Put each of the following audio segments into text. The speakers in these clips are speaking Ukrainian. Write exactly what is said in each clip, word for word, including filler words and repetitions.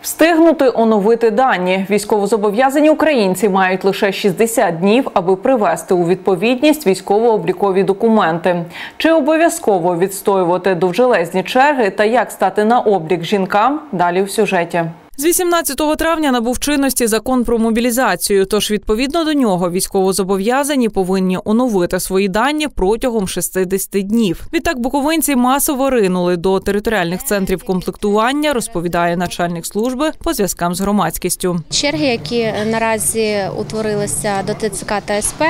Встигнути оновити дані. Військовозобов'язані українці мають лише шістдесят днів, аби привести у відповідність військово-облікові документи. Чи обов'язково відстоювати довжелезні черги та як стати на облік жінкам – далі в сюжеті. З вісімнадцятого травня набув чинності закон про мобілізацію, тож відповідно до нього військовозобов'язані повинні оновити свої дані протягом шістдесят днів. Відтак буковинці масово ринули до територіальних центрів комплектування, розповідає начальник служби по зв'язкам з громадськістю. Черги, які наразі утворилися до ТЦК та ес пе,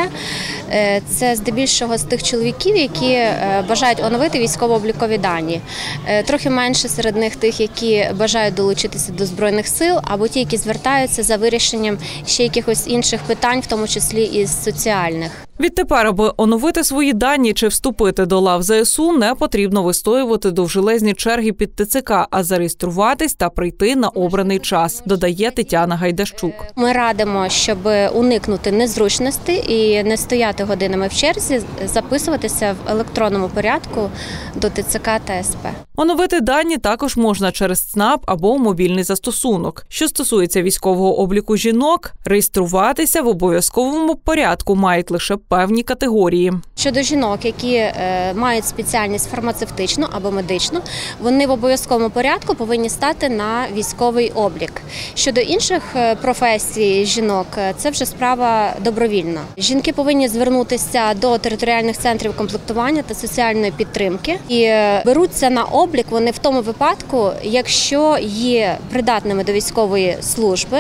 це здебільшого з тих чоловіків, які бажають оновити військово-облікові дані. Трохи менше серед них тих, які бажають долучитися до збройних сил, або ті, які звертаються за вирішенням ще якихось інших питань, в тому числі і соціальних. Відтепер, аби оновити свої дані чи вступити до лав зе ес у, не потрібно вистоювати довжелезні черги під те це ка, а зареєструватись та прийти на обраний час, додає Тетяна Гайдащук. Ми радимо, щоб уникнути незручностей і не стояти годинами в черзі, записуватися в електронному порядку до те це ка та ес пе. Оновити дані також можна через ЦНАП або мобільний застосунок. Що стосується військового обліку жінок, реєструватися в обов'язковому порядку мають лише певні категорії. Щодо жінок, які е, мають спеціальність фармацевтичну або медичну, вони в обов'язковому порядку повинні стати на військовий облік. Щодо інших професій жінок, це вже справа добровільна. Жінки повинні звернутися до територіальних центрів комплектування та соціальної підтримки і беруться на облік вони в тому випадку, якщо є придатними до військової служби,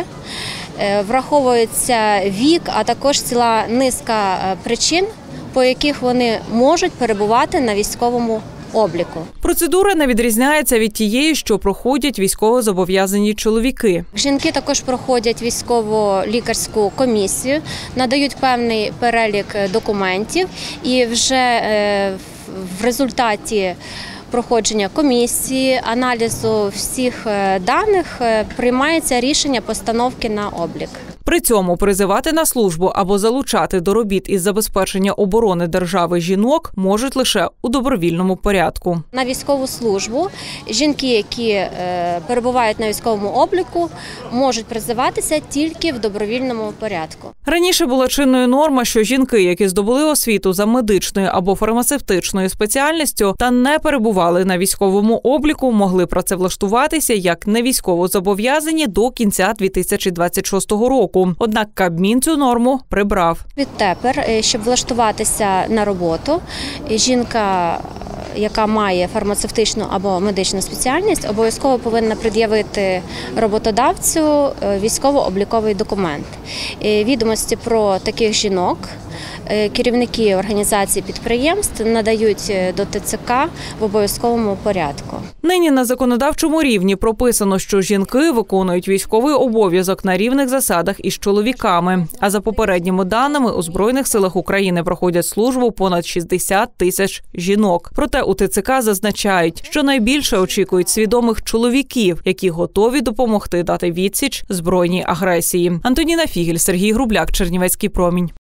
враховується вік, а також ціла низка причин, по яких вони можуть перебувати на військовому обліку. Процедура не відрізняється від тієї, що проходять військовозобов'язані чоловіки. Жінки також проходять військово-лікарську комісію, надають певний перелік документів і вже в результаті проходження комісії, аналізу всіх даних приймається рішення постановки на облік. При цьому призивати на службу або залучати до робіт із забезпечення оборони держави жінок можуть лише у добровільному порядку. На військову службу жінки, які перебувають на військовому обліку, можуть призиватися тільки в добровільному порядку. Раніше була чинною норма, що жінки, які здобули освіту за медичною або фармацевтичною спеціальністю та не перебували на військовому обліку, могли працевлаштуватися як невійськовозобов'язані до кінця дві тисячі двадцять шостого року. Однак Кабмін цю норму прибрав. Відтепер, щоб влаштуватися на роботу, жінка, яка має фармацевтичну або медичну спеціальність, обов'язково повинна пред'явити роботодавцю військово-обліковий документ. Відомості про таких жінок керівники організацій підприємств надають до те це ка в обов'язковому порядку. Нині на законодавчому рівні прописано, що жінки виконують військовий обов'язок на рівних засадах із чоловіками. А за попередніми даними, у Збройних силах України проходять службу понад шістдесят тисяч жінок. Проте у те це ка зазначають, що найбільше очікують свідомих чоловіків, які готові допомогти дати відсіч збройній агресії. Антоніна Фігель, Сергій Грубляк, Чернівецький промінь.